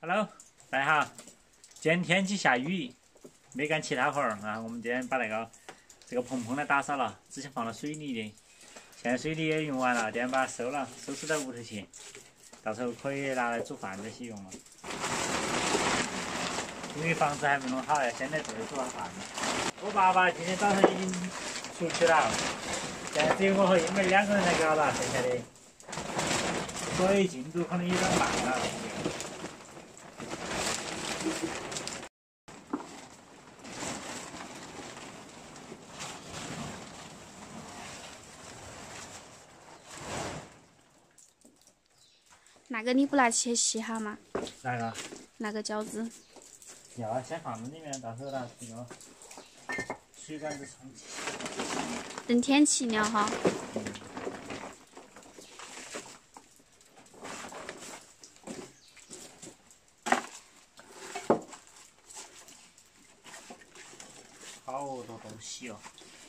Hello，大家好。今天天气下雨，没干其他活儿啊。我们今天把这个棚呢打扫了，之前放了水泥的，现在水泥也用完了，今天把它收了，收拾到屋头去，到时候可以拿来煮饭这些用了。因为房子还没弄好，要先在这儿煮下饭。我爸爸今天早上已经出去了，现在只有我和英妹2个人在搞了，剩下的，所以进度可能有点慢了。 那个你不拿去洗哈嘛？ 哪个？ 那个饺子。 要啊，先放在里面，到时候拿这个水管子冲起。 等天气了哈。 好多东西哦。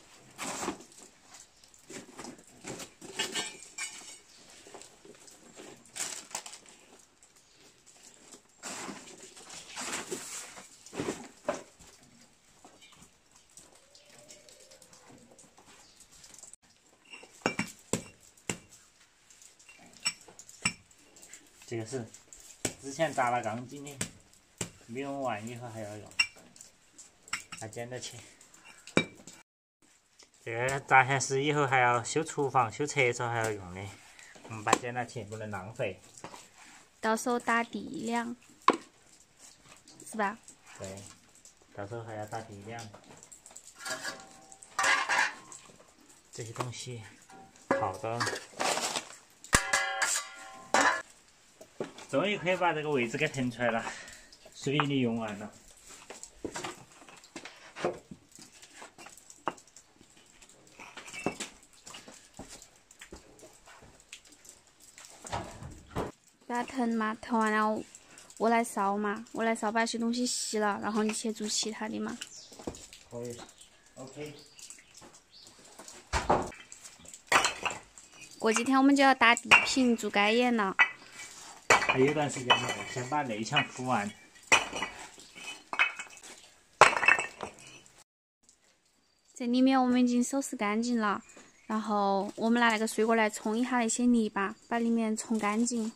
这个是之前扎了钢筋的，没用完以后还要用，还捡到起。这个扎线是以后还要修厨房、修厕所还要用的，我们把它捡到起，不能浪费。 到时候打地梁，是吧？ 对，到时候还要打地梁。这些东西好的。终于可以把这个位置给腾出来了，水泥用完了。 把它腾嘛，腾完了我来烧嘛，我来烧把些东西洗了，然后你去做其他的嘛。 可以 ，OK。 过几天我们就要打地坪做街沿了。 还有段时间呢，先把内墙铺完。 这里面我们已经收拾干净了，然后我们拿那个水果来冲一下那些泥巴，把里面冲干净。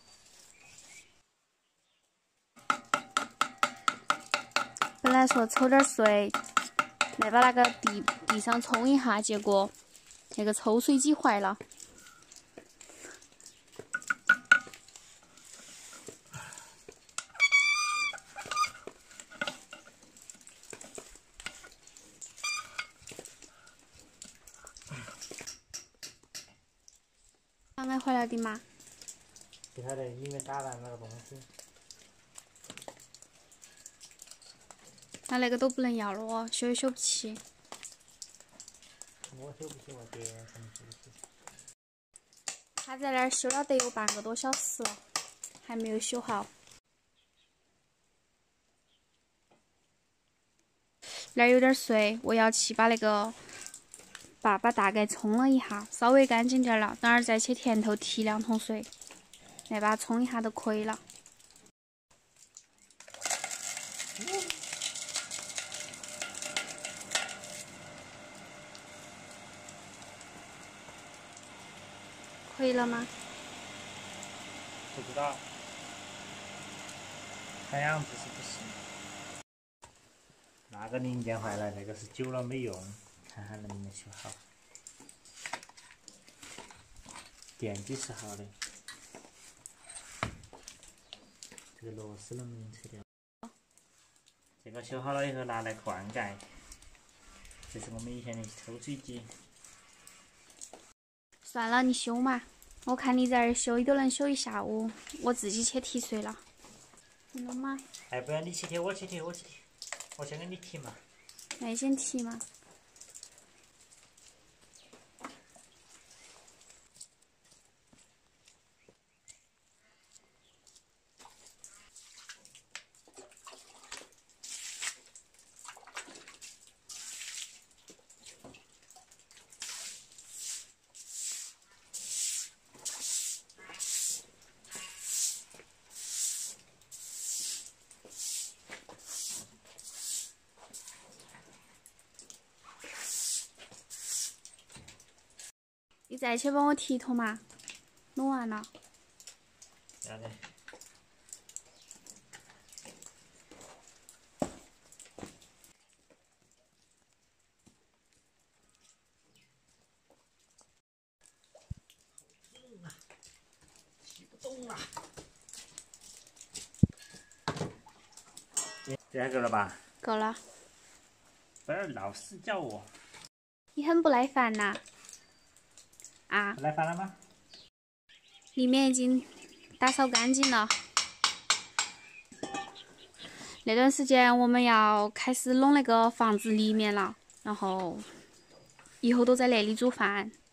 本来说抽点水，来把那个地上冲一下，结果那个抽水机坏了。刚刚回来的嘛？ 不晓得里面打烂那个东西。 那个都不能要了哦，修也修不起。 我修不起，我爹肯定修不起。 他在那儿修了得有半个多小时了，还没有修好。那儿有点水，我要去把那个把大概冲了一下，稍微干净点了，等会儿再去田头提2桶水，来把它冲一下就可以了。可以了吗？ 不知道，看样子是不行。那个零件坏了，那个是久了没用，看看能不能修好。电机是好的，这个螺丝能不能拆掉？这个修好了以后拿来灌溉，这是我们以前的抽水机。 算了，你修嘛，我看你在这儿修，你都能修一下午，我自己去提水了。你弄嘛？ 哎，不然你去提，我去提，我去提，我先给你提嘛。 那你先提嘛。 你再去帮我提一桶嘛，弄完了。 好的。提不动了。这样够了吧？ 够了。 不要老是叫我。 你很不耐烦呐？啊？ 不耐烦了吗？ 里面已经打扫干净了。那段时间我们要开始弄那个房子里面了，然后以后都在那里煮饭。